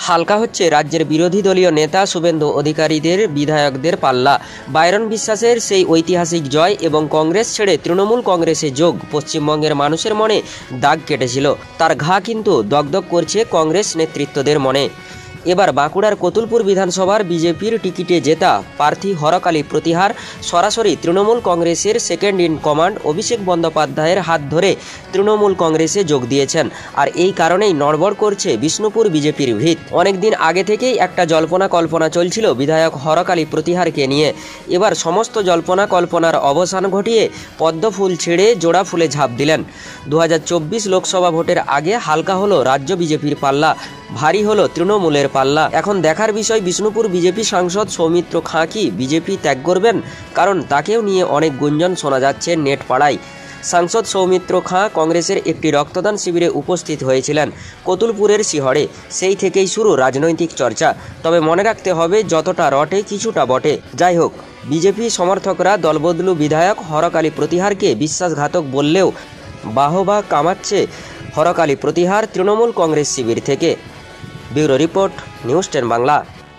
হালকা হচ্ছে রাজ্যের বিরোধী দলীয় নেতা শুভেন্দু অধিকারীদের বিধায়কদের পাল্লা। বাইরন বিশ্বাসের সেই ঐতিহাসিক জয় এবং কংগ্রেস ছেড়ে তৃণমূল কংগ্রেসে যোগ পশ্চিমবঙ্গের মানুষের মনে দাগ কেটেছিল। তার ঘা কিন্তু দগদগ করছে কংগ্রেস নেতৃত্বদের মনে। এবার বাঁকুড়ার কতুলপুর বিধানসভার বিজেপির টিকিটে জেতা প্রার্থী হরকালী প্রতিহার সরাসরি তৃণমূল কংগ্রেসের সেকেন্ড ইন কমান্ড অভিষেক বন্দ্যোপাধ্যায়ের হাত ধরে তৃণমূল কংগ্রেসে যোগ দিয়েছেন। আর এই কারণেই নড়বড় করছে বিষ্ণুপুর বিজেপির ভিত। অনেকদিন আগে থেকেই একটা জল্পনা কল্পনা চলছিল বিধায়ক হরকালী প্রতিহারকে নিয়ে। এবার সমস্ত জল্পনা কল্পনার অবসান ঘটিয়ে পদ্মফুল ছেড়ে জোড়া ফুলে ঝাঁপ দিলেন। 2024 লোকসভা ভোটের আগে হালকা হলো রাজ্য বিজেপির পাল্লা, ভারী হলো তৃণমূলের পাল্লা। এখন দেখার বিষয় বিষ্ণুপুর বিজেপি সাংসদ সৌমিত্র খাঁ কি বিজেপি ত্যাগ করবেন, কারণ তাকেও নিয়ে অনেক গুঞ্জন শোনা যাচ্ছে নেট পাড়ায়। সাংসদ সৌমিত্র খাঁ কংগ্রেসের একটি রক্তদান শিবিরে উপস্থিত হয়েছিলেন কতুলপুরের শিহরে। সেই থেকেই শুরু রাজনৈতিক চর্চা। তবে মনে রাখতে হবে যতটা রটে কিছুটা বটে। যাই হোক, বিজেপি সমর্থকরা দলবদলু বিধায়ক হরকালী প্রতিহারকে বিশ্বাসঘাতক বললেও বাহবা কামাচ্ছে হরকালী প্রতিহার তৃণমূল কংগ্রেস শিবির থেকে। Bureau report, news 10 Bangla.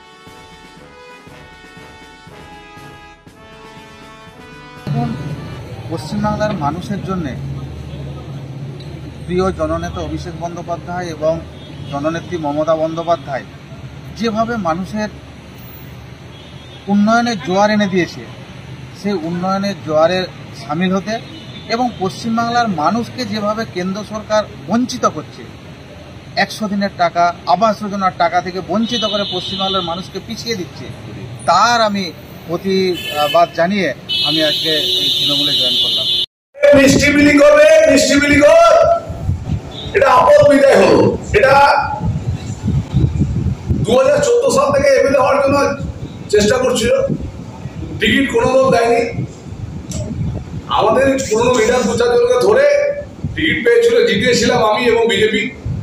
পশ্চিমবাংলার মানুষের জন্য প্রিয় জননেতা অভিষেক বন্দ্যোপাধ্যায় এবং জননেত্রী মমতা বন্দ্যোপাধ্যায় যেভাবে মানুষের উন্নয়নের জোয়ার এনে দিয়েছে, সেই উন্নয়নের জোয়ারে সামিল হতে এবং পশ্চিমবাংলার মানুষকে যেভাবে কেন্দ্র সরকার বঞ্চিত করছে, 100 দিনের টাকা, আবাস যোজনার টাকা থেকে বঞ্চিত করে পশ্চিমবাংলার মানুষকে পিছিয়ে দিচ্ছে, তার আমি প্রতিবাদ জানিয়ে আমি আজকে এই তৃণমূলে জয়েন করলাম। মিষ্টি বিলি করবে, মিষ্টি বিলি কর, এটা আপদ বিদায় হলো। এটা 2014 সাল থেকে এমএলএ হওয়ার জন্য চেষ্টা করছিল, টিকিট কোনো দল দেয়নি। আমাদের পুরনো লিডার 2-4 জনকে ধরে টিকিট পেয়েছিল, জিতিয়েছিলাম আমি এবং বিজেপি।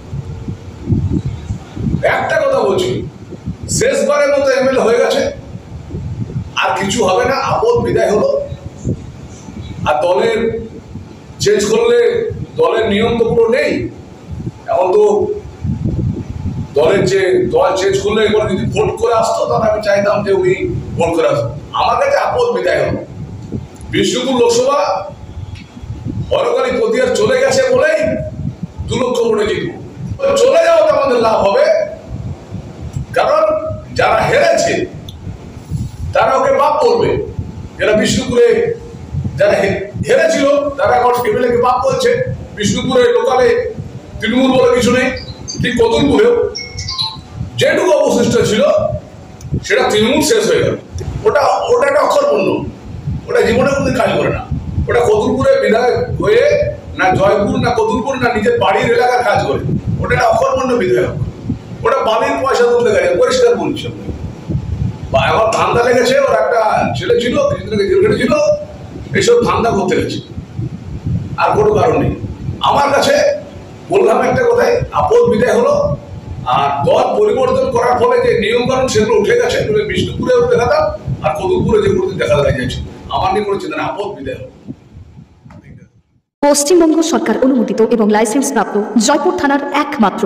একটা কথা বলছি, শেষবারের মতো এমএলএ হয়ে গেছে, আর কিছু হবে না, আপদ বিদায় হলো। আর দলের চেঞ্জ করলে দলের নিয়ম তো পুরো নেই। এখন তো দলের দল চেঞ্জ করলে এবার যদি ভোট করে আসতো তাহলে আমি চাইতাম যে উনি ভোট করে আসতো। আমার কাছে আপদ বিদায় হলো। বিষ্ণুপুর লোকসভা হরকালী প্রতিহার চলে গেছে বলেই 2 লক্ষ ভোটে জিতব। চলে যাওয়াতে আমাদের লাভ হবে, কারণ যারা হেরেছে তারা ওকে বাপ বলবে। যারা বিষ্ণুপুরে যারা হেরেছিল তারা এখন এমএলএকে বাপ বলছে। বিষ্ণুপুরে লোকালে তৃণমূল বলে কিছু নেই, ঠিক কতুলপুরেও যেটুকু অবশিষ্ট ছিল সেটা তৃণমূল শেষ হয়ে গেল। ওটা একটা অক্ষরপূর্ণ, ওটা জীবনে কোনো কাজ করে না। ওটা কতুলপুরে বিধায়ক হয়ে না জয়পুর না কতুলপুর না নিজের বাড়ির এলাকার কাজ করে, ওটা একটা অক্ষরপূর্ণ বিধায়ক। ওটা বাড়ির পয়সা তুলতে গেছে, পরিষ্কার বলছে। আমার ধান্দা লেগেছে, ওর একটা ছেলে ছিল কিছুদিন জেল কেটেছিল, এইসব ধান্দা করতে গেছে, আর কোনো কারণ নেই। আমার কাছে বললাম একটা কথাই, আপদ বিদায় হলো। আর দল পরিবর্তন করার ফলে যে নিয়ম কানুন সেগুলো উঠে গেছে, এগুলো বিষ্ণুপুরেও দেখাতাম আর কতুলপুরে যে কোনোদিন দেখা যাচ্ছে। আমার নিয়ে কোনো চিন্তা না, আপদ বিদায় হলো। পশ্চিমবঙ্গ সরকার অনুমোদিত এবং লাইসেন্স প্রাপ্ত জয়পুর থানার একমাত্র